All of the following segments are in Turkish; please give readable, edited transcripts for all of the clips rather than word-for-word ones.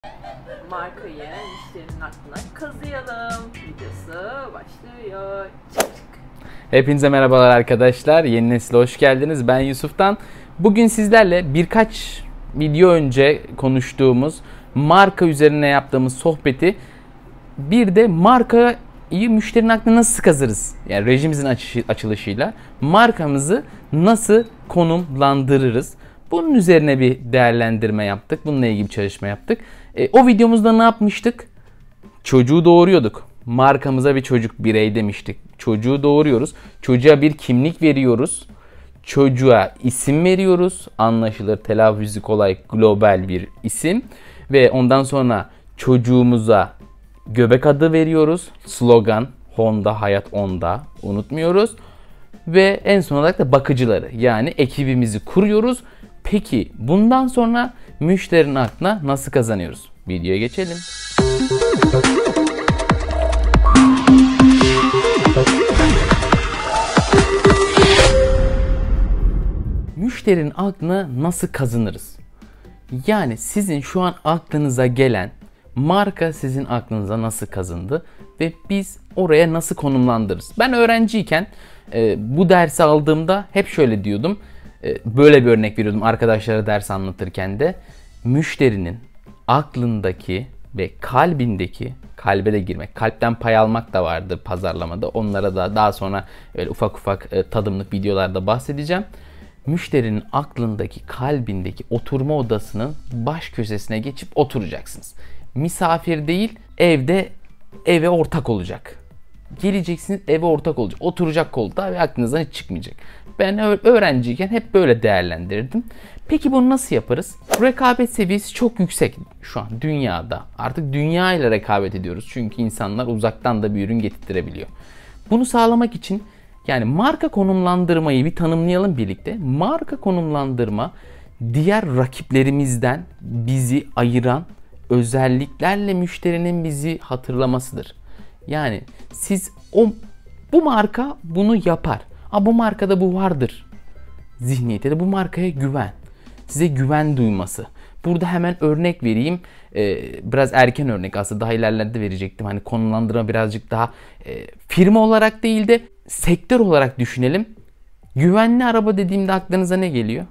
Markayı müşterinin aklına kazıyalım. Videosu başlıyor. Çık çık. Hepinize merhabalar arkadaşlar. Yeni nesile hoş geldiniz. Ben Yusuf'tan. Bugün sizlerle birkaç video önce konuştuğumuz marka üzerine yaptığımız sohbeti, bir de markayı müşterinin aklına nasıl kazırız? Yani rejimizin açılışıyla markamızı nasıl konumlandırırız? Bunun üzerine bir değerlendirme yaptık. Bununla ilgili bir çalışma yaptık. O videomuzda ne yapmıştık? Çocuğu doğuruyorduk. Markamıza bir çocuk, birey demiştik. Çocuğu doğuruyoruz. Çocuğa bir kimlik veriyoruz. Çocuğa isim veriyoruz. Anlaşılır, telaffuzu kolay, global bir isim. Ve ondan sonra çocuğumuza göbek adı veriyoruz. Slogan, Honda, hayat onda. Unutmuyoruz. Ve en son olarak da bakıcıları, yani ekibimizi kuruyoruz. Peki bundan sonra müşterinin aklına nasıl kazanıyoruz? Videoya geçelim. Müşterinin aklına nasıl kazanırız? Yani sizin şu an aklınıza gelen marka sizin aklınıza nasıl kazındı ve biz oraya nasıl konumlandırırız? Ben öğrenciyken bu dersi aldığımda hep şöyle diyordum. Böyle bir örnek veriyordum arkadaşlara ders anlatırken de. Müşterinin aklındaki ve kalbindeki, kalbe de girmek, kalpten pay almak da vardır pazarlamada. Onlara da daha sonra öyle ufak ufak tadımlık videolarda bahsedeceğim. Müşterinin aklındaki, kalbindeki oturma odasının baş köşesine geçip oturacaksınız. Misafir değil, eve ortak olacak. Geleceksiniz, eve ortak olacak. Oturacak koltuğa ve aklınızdan hiç çıkmayacak. Ben öğrenciyken hep böyle değerlendirdim. Peki bunu nasıl yaparız? Rekabet seviyesi çok yüksek şu an dünyada. Artık dünya ile rekabet ediyoruz. Çünkü insanlar uzaktan da bir ürün getirtirebiliyor. Bunu sağlamak için yani marka konumlandırmayı bir tanımlayalım birlikte. Marka konumlandırma diğer rakiplerimizden bizi ayıran özelliklerle müşterinin bizi hatırlamasıdır. Yani siz bu marka bunu yapar. Bu markada bu vardır. Zihniyete de bu markaya güven. Size güven duyması. Burada hemen örnek vereyim. Biraz erken örnek, aslında daha ilerlerde verecektim. Hani konumlandırma birazcık daha firma olarak değil de sektör olarak düşünelim. Güvenli araba dediğimde aklınıza ne geliyor?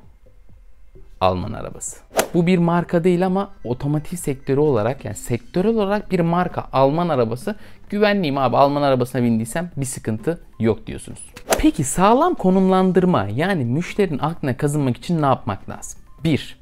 Alman arabası. Bu bir marka değil ama otomotiv sektörü olarak, yani sektörel olarak bir marka. Alman arabası. Güvenliyim abi, Alman arabasına bindiysem bir sıkıntı yok diyorsunuz. Peki sağlam konumlandırma, yani müşterinin aklına kazınmak için ne yapmak lazım? 1.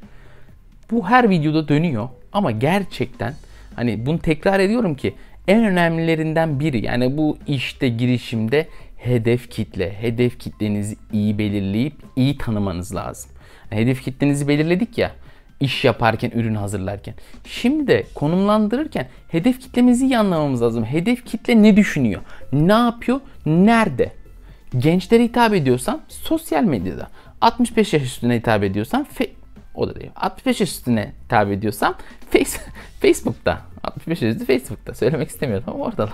Bu her videoda dönüyor ama gerçekten hani bunu tekrar ediyorum ki en önemlilerinden biri, yani bu işte, girişimde hedef kitle. Hedef kitlenizi iyi belirleyip iyi tanımanız lazım. Hedef kitlenizi belirledik ya, iş yaparken, ürün hazırlarken. Şimdi de konumlandırırken hedef kitlemizi iyi anlamamız lazım. Hedef kitle ne düşünüyor? Ne yapıyor? Nerede? Gençlere hitap ediyorsam sosyal medyada. 65 yaş üstüne hitap ediyorsam o da değil. 65 yaş üstüne hitap ediyorsam Facebook'ta. 65 yaş üstü Facebook'ta. Söylemek istemiyorum ama oradalar.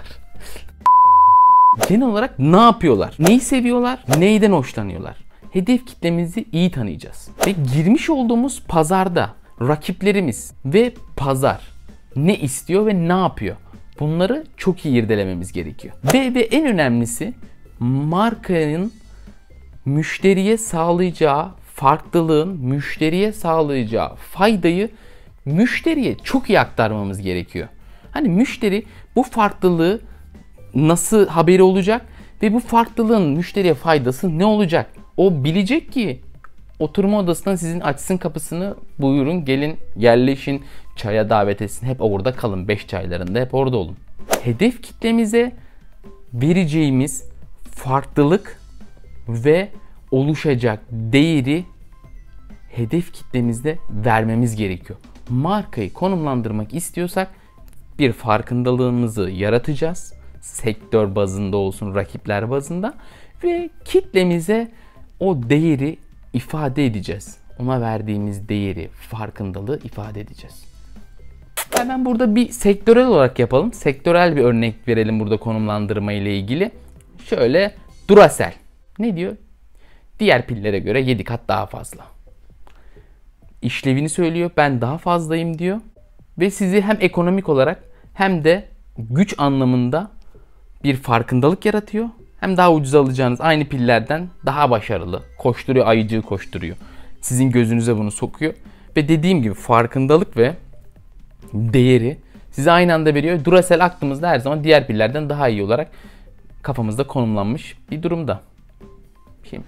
Genel olarak ne yapıyorlar? Neyi seviyorlar? Neyden hoşlanıyorlar? Hedef kitlemizi iyi tanıyacağız. Ve girmiş olduğumuz pazarda rakiplerimiz ve pazar ne istiyor ve ne yapıyor? Bunları çok iyi irdelememiz gerekiyor. Ve en önemlisi markanın müşteriye sağlayacağı farklılığın, müşteriye sağlayacağı faydayı müşteriye çok iyi aktarmamız gerekiyor. Hani müşteri bu farklılığı nasıl haberi olacak ve bu farklılığın müşteriye faydası ne olacak? O bilecek ki oturma odasına sizin açsın kapısını, buyurun gelin yerleşin, çaya davet etsin, hep orada kalın, 5 çaylarında hep orada olun. Hedef kitlemize vereceğimiz farklılık ve oluşacak değeri hedef kitlemizde vermemiz gerekiyor. Markayı konumlandırmak istiyorsak bir farkındalığımızı yaratacağız. Sektör bazında olsun, rakipler bazında, ve kitlemize o değeri ifade edeceğiz. Ona verdiğimiz değeri, farkındalığı ifade edeceğiz. Hemen burada bir sektörel olarak yapalım. Sektörel bir örnek verelim burada konumlandırma ile ilgili. Şöyle Duracell. Ne diyor? Diğer pillere göre 7 kat daha fazla. İşlevini söylüyor. Ben daha fazlayım diyor. ve sizi hem ekonomik olarak hem de güç anlamında bir farkındalık yaratıyor. Hem daha ucuz alacağınız aynı pillerden daha başarılı. Koşturuyor, ayıcığı koşturuyor. Sizin gözünüze bunu sokuyor. Ve dediğim gibi farkındalık ve değeri size aynı anda veriyor. Duracell aklımızda her zaman diğer pillerden daha iyi olarak kafamızda konumlanmış bir durumda. Şimdi.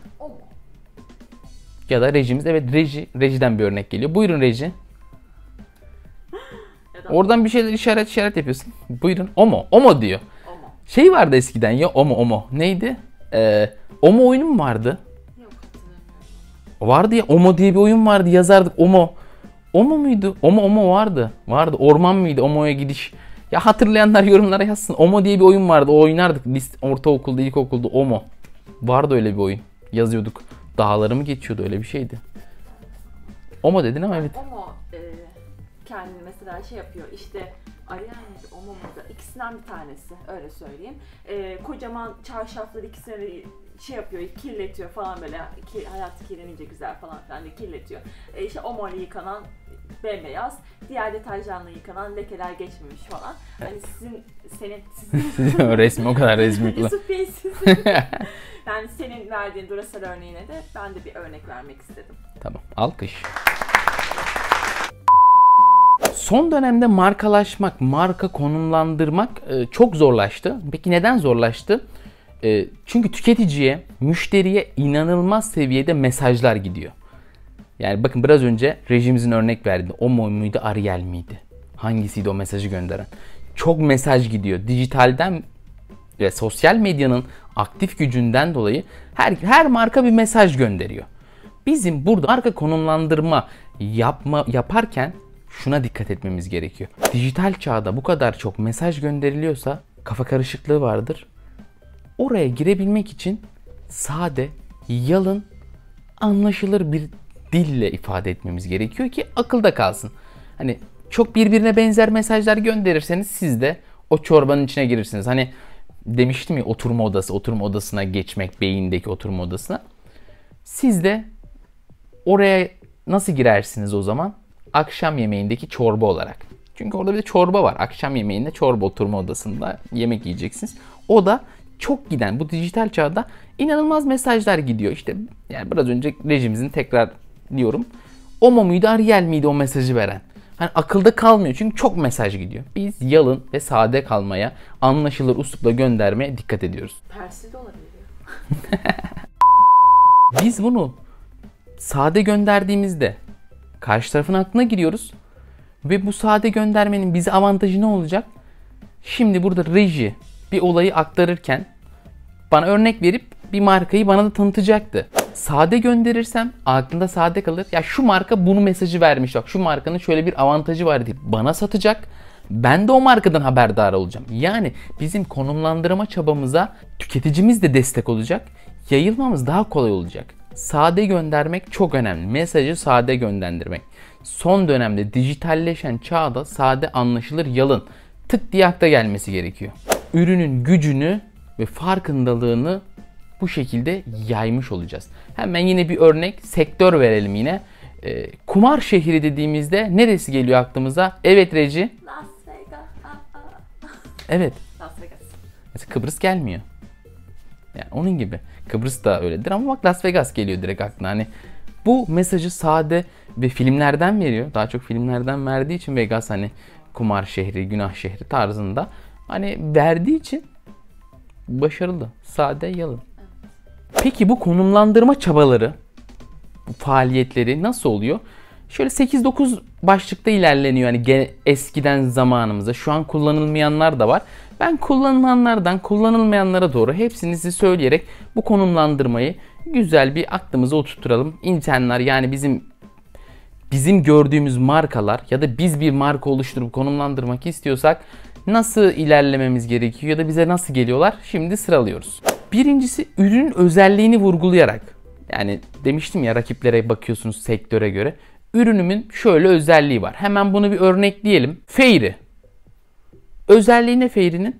Ya da rejimiz. Evet, rejiden bir örnek geliyor. Buyurun reji. Oradan bir şeyler işaret yapıyorsun. Buyurun. Omo diyor. Omo. Şey vardı eskiden ya, Omo. Neydi? Omo oyunu mu vardı? Yok, hatırlamıyorum. Vardı ya, Omo diye bir oyun vardı, yazardık Omo. Omo muydu? Omo vardı. Vardı. Orman mıydı? Omo'ya gidiş. Ya hatırlayanlar yorumlara yazsın. Omo diye bir oyun vardı. O oynardık. Biz ortaokulda, ilkokulda Omo. Vardı öyle bir oyun. Yazıyorduk. Dağları mı geçiyordu, öyle bir şeydi. Omo dedin ama evet. Omo kendini mesela şey yapıyor işte, Ariel miydi, Omo muydu? İkisinden bir tanesi, öyle söyleyeyim. Kocaman çarşafları ikisini şey yapıyor, kirletiyor falan böyle. Hayat kirlenince güzel falan filan diye kirletiyor. İşte Omo ile yıkanan bembeyaz, diğer deterjanla yıkanan lekeler geçmemiş falan. Hani senin Resmi o kadar resmi. Yusuf Bey sizin. Yani senin verdiğin Duracell örneğine de ben de bir örnek vermek istedim. Tamam, alkış. Son dönemde markalaşmak, marka konumlandırmak çok zorlaştı. Peki neden zorlaştı? Çünkü tüketiciye, müşteriye inanılmaz seviyede mesajlar gidiyor. Yani bakın, biraz önce rejimizin örnek verdi. Omo muydu, Ariel miydi? Hangisiydi o mesajı gönderen? Çok mesaj gidiyor. Dijitalden ve sosyal medyanın aktif gücünden dolayı her marka bir mesaj gönderiyor. Bizim burada marka konumlandırma yaparken şuna dikkat etmemiz gerekiyor. Dijital çağda bu kadar çok mesaj gönderiliyorsa kafa karışıklığı vardır. Oraya girebilmek için sade, yalın, anlaşılır bir dille ifade etmemiz gerekiyor ki akılda kalsın. Hani çok birbirine benzer mesajlar gönderirseniz siz de o çorbanın içine girirsiniz. Hani demiştim ya, oturma odasına geçmek, beyindeki oturma odasına. Siz de oraya nasıl girersiniz o zaman? Akşam yemeğindeki çorba olarak. Çünkü orada bir de çorba var. Akşam yemeğinde çorba, oturma odasında yemek yiyeceksiniz. O da çok giden, bu dijital çağda inanılmaz mesajlar gidiyor. İşte yani biraz önce rejimizin, tekrar diyorum, Omo muydu, Ariel miydi o mesajı veren? Hani akılda kalmıyor çünkü çok mesaj gidiyor. Biz yalın ve sade kalmaya, anlaşılır üslupla göndermeye dikkat ediyoruz. Tersi de olabilir. Biz bunu sade gönderdiğimizde karşı tarafın aklına giriyoruz ve bu sade göndermenin bize avantajı ne olacak? Şimdi burada reji bir olayı aktarırken bana örnek verip bir markayı bana da tanıtacaktı. Sade gönderirsem aklında sade kalır. Ya şu marka bunu mesajı vermiş, bak şu markanın şöyle bir avantajı var diye bana satacak. Ben de o markadan haberdar olacağım. Yani bizim konumlandırma çabamıza tüketicimiz de destek olacak. Yayılmamız daha kolay olacak. Sade göndermek çok önemli. Mesajı sade göndermek. Son dönemde dijitalleşen çağda sade, anlaşılır, yalın, tık diye akla gelmesi gerekiyor. Ürünün gücünü ve farkındalığını bu şekilde yaymış olacağız. Hemen yine bir örnek, sektör verelim yine. Kumar şehri dediğimizde neresi geliyor aklımıza? Evet Reji. Las Vegas. Evet. Las Vegas. Mesela Kıbrıs gelmiyor. Yani onun gibi. Kıbrıs da öyledir ama bak Las Vegas geliyor direkt aklına. Hani bu mesajı sade ve filmlerden veriyor. Daha çok filmlerden verdiği için Vegas hani kumar şehri, günah şehri tarzında hani verdiği için başarılı. Sade, yalın. Peki bu konumlandırma çabaları, bu faaliyetleri nasıl oluyor? Şöyle 8-9 başlıkta ilerleniyor. Hani eskiden zamanımızda, şu an kullanılmayanlar da var. Ben kullanılanlardan kullanılmayanlara doğru hepsini size söyleyerek bu konumlandırmayı güzel bir aklımıza oturtturalım. İnsanlar, yani bizim gördüğümüz markalar ya da biz bir marka oluşturup konumlandırmak istiyorsak nasıl ilerlememiz gerekiyor ya da bize nasıl geliyorlar? Şimdi sıralıyoruz. Birincisi, ürünün özelliğini vurgulayarak. Yani demiştim ya, rakiplere bakıyorsunuz sektöre göre. Ürünümün şöyle özelliği var. Hemen bunu bir örnekleyelim. Fairy. Özelliği ne Fairy'nin?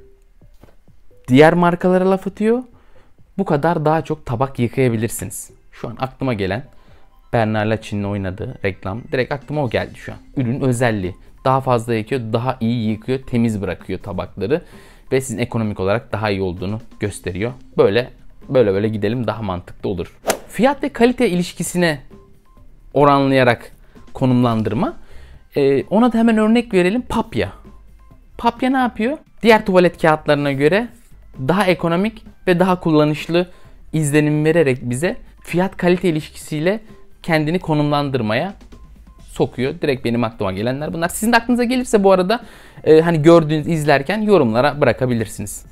Diğer markalara laf atıyor. Bu kadar daha çok tabak yıkayabilirsiniz. Şu an aklıma gelen Bernard Lachin'in oynadığı reklam. Direkt aklıma o geldi şu an. Ürün özelliği. daha fazla yakıyor, daha iyi yıkıyor, temiz bırakıyor tabakları ve sizin ekonomik olarak daha iyi olduğunu gösteriyor. Böyle gidelim, daha mantıklı olur. Fiyat ve kalite ilişkisine oranlayarak konumlandırma. Ona da hemen örnek verelim. Papya. Papya ne yapıyor? Diğer tuvalet kağıtlarına göre daha ekonomik ve daha kullanışlı izlenim vererek bize fiyat kalite ilişkisiyle kendini konumlandırmaya sokuyor. Direkt benim aklıma gelenler bunlar. Sizin de aklınıza gelirse bu arada hani gördüğünüz, izlerken yorumlara bırakabilirsiniz.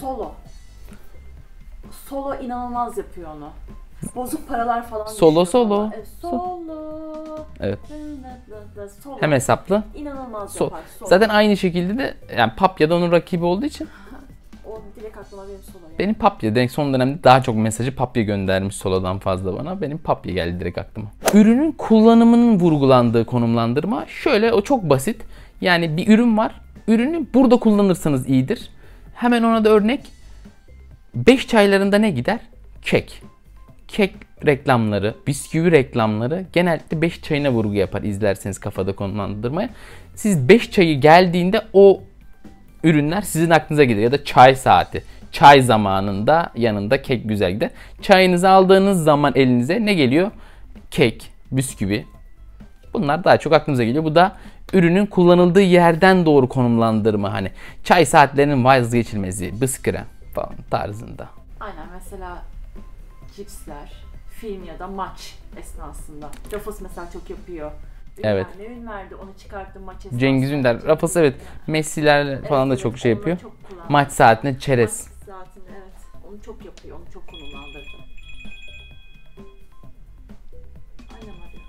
Solo inanılmaz yapıyor onu. Bozuk paralar falan. Solo. Evet. Solo. Hem hesaplı. İnanılmaz yapar. Solo. Zaten aynı şekilde de yani Papya da onun rakibi olduğu için. O direkt aklıma benim Solo yani. Benim Papya direkt son dönemde daha çok mesajı Papya göndermiş Solo'dan fazla bana. Benim Papya geldi direkt aklıma. Ürünün kullanımının vurgulandığı konumlandırma şöyle, o çok basit. Yani bir ürün var. Ürünü burada kullanırsanız iyidir. Hemen ona da örnek. 5 çaylarında ne gider? Kek. Kek reklamları, bisküvi reklamları genellikle 5 çayına vurgu yapar izlerseniz kafada konumlandırmaya. Siz 5 çayı geldiğinde o ürünler sizin aklınıza gelir. Ya da çay saati. Çay zamanında yanında kek güzel gider. Çayınızı aldığınız zaman elinize ne geliyor? Kek, bisküvi. Bunlar daha çok aklınıza geliyor. Bu da ürünün kullanıldığı yerden doğru konumlandırma. Hani çay saatlerinin vazgeçilmezi, bisküvi falan tarzında. Aynen, mesela cipsler, film ya da maç esnasında. Ruffles mesela çok yapıyor. Evet. Ne ürün verdi, onu çıkarttım maç esnasında. Cengiz Ünder, Ruffles evet. Messi'ler falan da çok şey yapıyor. Maç saatine çerez. Maç saatinde evet. Onu çok yapıyor, onu çok konumlandırdı. Aynen abi.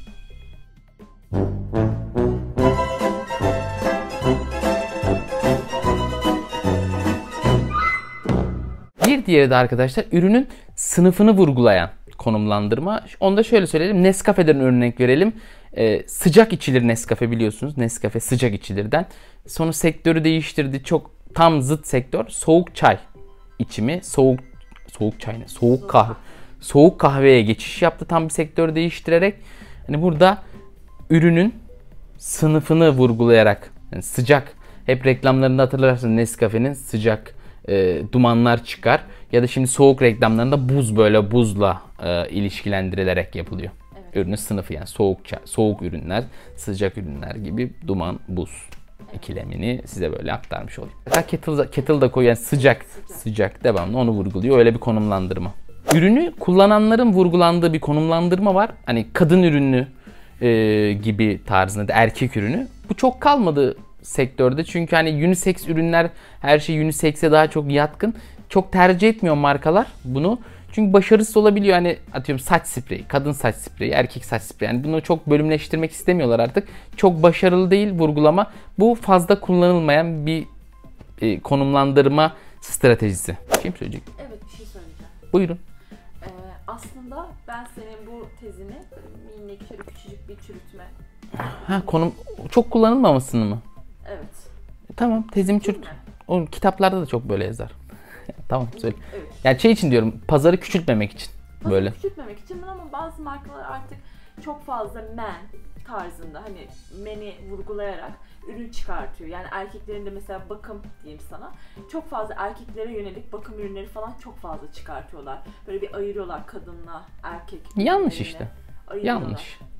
Bir diğeri de arkadaşlar ürünün sınıfını vurgulayan konumlandırma. Onu da şöyle söyleyelim. Nescafe'den örnek verelim. Sıcak içilir Nescafe, biliyorsunuz. Nescafe sıcak içilirden. Sonra sektörü değiştirdi. Çok tam zıt sektör. Soğuk çay içimi. Soğuk çay ne? Soğuk kahve. Soğuk kahveye geçiş yaptı tam bir sektörü değiştirerek. Hani burada ürünün sınıfını vurgulayarak, yani sıcak, hep reklamlarında hatırlarsınız Nescafe'nin sıcak dumanlar çıkar. Ya da şimdi soğuk reklamlarında buz, böyle buzla ilişkilendirilerek yapılıyor. Evet. Ürünün sınıfı yani soğuk ürünler, sıcak ürünler gibi duman, buz ikilemini size böyle aktarmış olayım. Kettle da koyuyor yani sıcak devamlı onu vurguluyor. Öyle bir konumlandırma. Ürünü kullananların vurgulandığı bir konumlandırma var. Hani kadın ürünü gibi tarzında da erkek ürünü. Bu çok kalmadı sektörde. Çünkü hani unisex ürünler, her şey unisex'e daha çok yatkın. Çok tercih etmiyor markalar bunu. Çünkü başarısız olabiliyor. Hani atıyorum saç spreyi, kadın saç spreyi, erkek saç spreyi. Yani bunu çok bölümleştirmek istemiyorlar artık. Çok başarılı değil vurgulama. Bu fazla kullanılmayan bir konumlandırma stratejisi. Kim söyleyecek? Evet, bir şey söyleyeceğim. Buyurun. Aslında ben senin bu tezini minik şöyle küçücük bir çürütme. Konum çok kullanılmamasını mı? Evet. Tamam, tezimi çürüt. O kitaplarda da çok böyle yazar. Tamam, söyle. Evet. Yani şey için diyorum, pazarı küçültmemek için. Böyle. Pazarı küçültmemek için ama bazı markalar artık çok fazla men tarzında, hani meni vurgulayarak ürün çıkartıyor. Yani erkeklerin de mesela bakım diyeyim sana. Çok fazla erkeklere yönelik bakım ürünleri falan çok fazla çıkartıyorlar. Böyle bir ayırıyorlar kadınla erkek. Yanlış işte. Ayırıyorlar.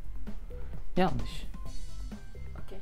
Yanlış. Okey.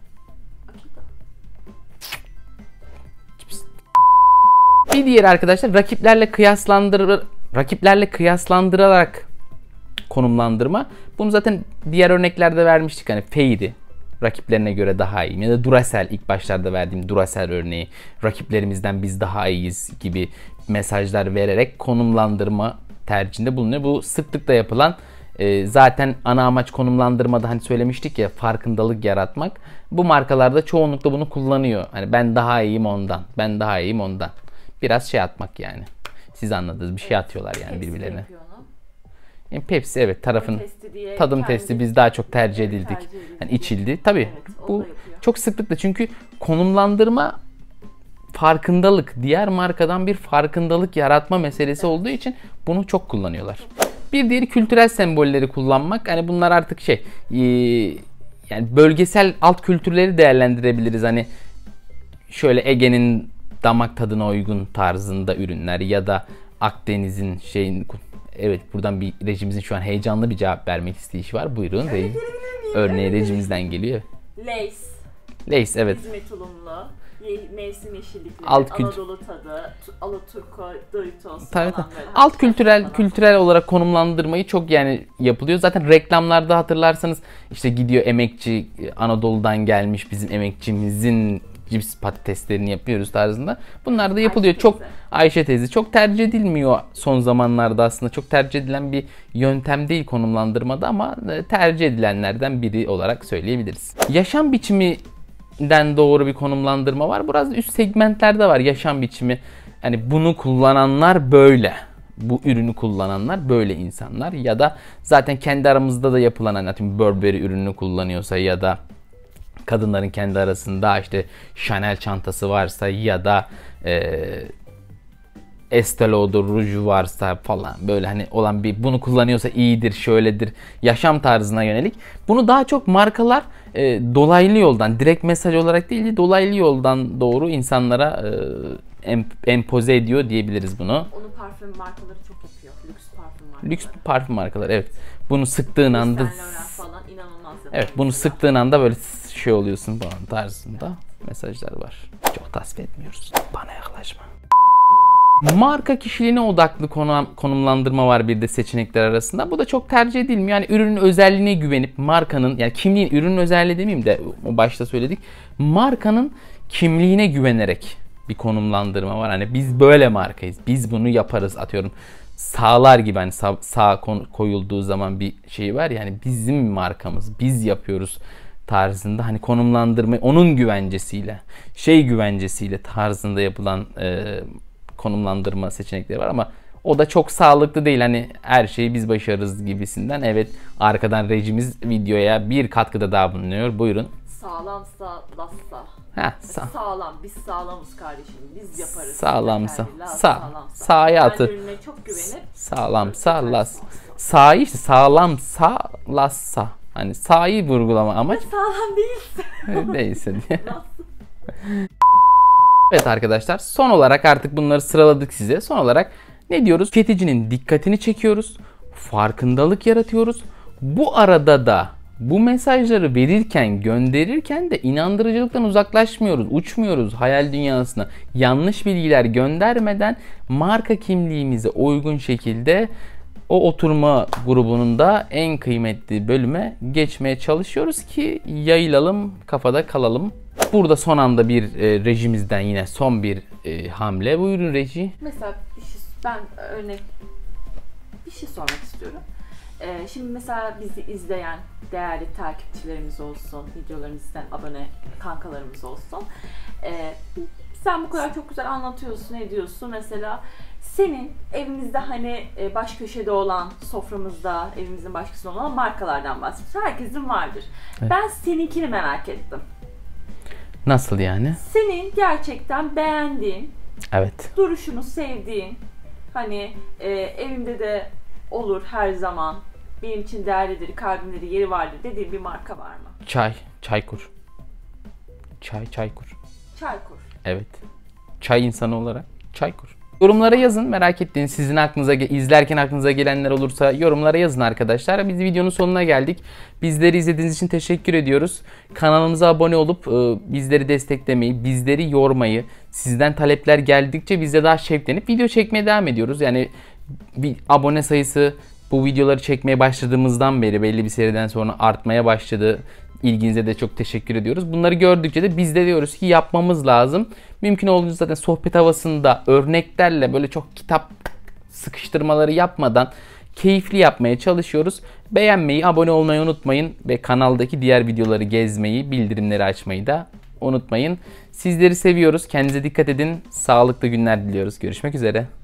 Bir diğeri arkadaşlar rakiplerle kıyaslandırarak konumlandırma. Bunu zaten diğer örneklerde vermiştik. Hani Fairy rakiplerine göre daha iyi. Ya da Duracell, ilk başlarda verdiğim Duracell örneği. Rakiplerimizden biz daha iyiyiz gibi mesajlar vererek konumlandırma tercihinde bulunuyor. Bu sıklıkla yapılan, zaten ana amaç konumlandırmada hani söylemiştik ya, farkındalık yaratmak. Bu markalarda çoğunlukla bunu kullanıyor. Hani ben daha iyiyim ondan, ben daha iyiyim ondan. Biraz şey atmak yani. Siz anladınız, bir şey atıyorlar yani birbirlerine. Yani Pepsi evet tadım testi biz daha çok tercih edildik. Yani içildi. Tabii evet, bu çok sıklıkla, çünkü konumlandırma farkındalık, diğer markadan bir farkındalık yaratma meselesi olduğu için bunu çok kullanıyorlar. Bir diğeri kültürel sembolleri kullanmak. Hani bunlar artık yani bölgesel alt kültürleri değerlendirebiliriz. Hani şöyle Ege'nin damak tadına uygun tarzında ürünler ya da Akdeniz'in şeyin, evet buradan bir rejimizin şu an heyecanlı bir cevap vermek isteyişi var. Buyurun. Örneği rejimizden geliyor. Lace. Lace, evet. İzmir tulumlu, mevsim yeşillikleri, Alt Anadolu tadı, Alaturka, Doritos tabii, falan tabii. böyle. Alt kültürel olarak konumlandırmayı çok yani yapılıyor. Zaten reklamlarda hatırlarsanız işte gidiyor emekçi, Anadolu'dan gelmiş bizim emekçimizin cips patateslerini yapıyoruz tarzında. Bunlar da yapılıyor. Ayşe teyze çok tercih edilmiyor son zamanlarda aslında. Çok tercih edilen bir yöntem değil konumlandırmada ama tercih edilenlerden biri olarak söyleyebiliriz. Yaşam biçiminden doğru bir konumlandırma var. Biraz üst segmentlerde var yaşam biçimi. Hani bunu kullananlar böyle. Bu ürünü kullananlar böyle insanlar ya da zaten kendi aramızda da yapılan hani Burberry ürününü kullanıyorsa ya da kadınların kendi arasında işte Chanel çantası varsa ya da Estée Lauder ruju varsa falan böyle hani olan bir bunu kullanıyorsa iyidir, şöyledir yaşam tarzına yönelik. Bunu daha çok markalar dolaylı yoldan, direkt mesaj olarak değil de dolaylı yoldan doğru insanlara empoze ediyor diyebiliriz bunu. Onu parfüm markaları çok yapıyor. Lüks parfüm markaları. Lüks parfüm markaları, evet. Bunu sıktığın anda falan inanılmaz. evet, bunu sıktığın anda böyle şey oluyorsun falan tarzında mesajlar var. Çok tasvip etmiyoruz. Bana yaklaşma. Marka kişiliğine odaklı konumlandırma var bir de seçenekler arasında. Bu da çok tercih edilmiyor. Yani ürünün özelliğine güvenip markanın, yani kimliğin, ürünün özelliği demeyeyim de o başta söyledik. Markanın kimliğine güvenerek bir konumlandırma var. Hani biz böyle markayız. Biz bunu yaparız, atıyorum. Sağlar gibi hani sağ koyulduğu zaman bir şey var ya, hani bizim markamız, biz yapıyoruz tarzında hani konumlandırma, onun güvencesiyle, güvencesiyle tarzında yapılan konumlandırma seçenekleri var ama o da çok sağlıklı değil. Hani her şeyi biz başarırız gibisinden. Evet, arkadan rejimiz videoya bir katkıda daha bulunuyor. Buyurun. Sağlamsa lassa. Sağlam. Biz sağlamız kardeşim. Biz yaparız. Sağlamsa. Sağa atı. Ben ürüne çok güvenip. Sağlamsa las. Sağı işte sağlamsa lassa. Hani sağı vurgulama amaç. Sağlam değilse. Değilse diye. Evet arkadaşlar, son olarak artık bunları sıraladık size. Son olarak ne diyoruz? Tüketicinin dikkatini çekiyoruz. Farkındalık yaratıyoruz. Bu arada da bu mesajları verirken, gönderirken de inandırıcılıktan uzaklaşmıyoruz. Uçmuyoruz hayal dünyasına. Yanlış bilgiler göndermeden marka kimliğimize uygun şekilde o oturma grubunun da en kıymetli bölüme geçmeye çalışıyoruz ki yayılalım, kafada kalalım. Burada son anda bir rejimizden yine son bir hamle. Buyurun reji. Mesela ben örnek bir şey sormak istiyorum. Şimdi mesela bizi izleyen değerli takipçilerimiz olsun, videolarımızdan abone kankalarımız olsun. Sen bu kadar çok güzel anlatıyorsun, ediyorsun. Mesela senin evimizde hani baş köşede olan, soframızda, evimizin baş köşesinde olan markalardan bahsediyorsun. Herkesin vardır. Evet. Ben seninkini merak ettim. Nasıl yani? Senin gerçekten beğendiğin, evet, duruşunu sevdiğin, hani evimde de olur her zaman, benim için değerlidir, kalbimde de yeri vardır dediğin bir marka var mı? Çaykur. Çaykur. Çaykur. Evet. Çay insanı olarak Çaykur. Yorumlara yazın, merak ettiğiniz, sizin aklınıza izlerken aklınıza gelenler olursa yorumlara yazın arkadaşlar. Biz videonun sonuna geldik. Bizleri izlediğiniz için teşekkür ediyoruz. Kanalımıza abone olup bizleri desteklemeyi, bizleri yormayı, sizden talepler geldikçe biz de daha şevklenip video çekmeye devam ediyoruz. Yani bir abone sayısı bu videoları çekmeye başladığımızdan beri belli bir seriden sonra artmaya başladı. İlginize de çok teşekkür ediyoruz. Bunları gördükçe de biz de diyoruz ki yapmamız lazım. Mümkün olduğunca zaten sohbet havasında örneklerle böyle çok kitap sıkıştırmaları yapmadan keyifli yapmaya çalışıyoruz. Beğenmeyi, abone olmayı unutmayın ve kanaldaki diğer videoları gezmeyi, bildirimleri açmayı da unutmayın. Sizleri seviyoruz. Kendinize dikkat edin. Sağlıklı günler diliyoruz. Görüşmek üzere.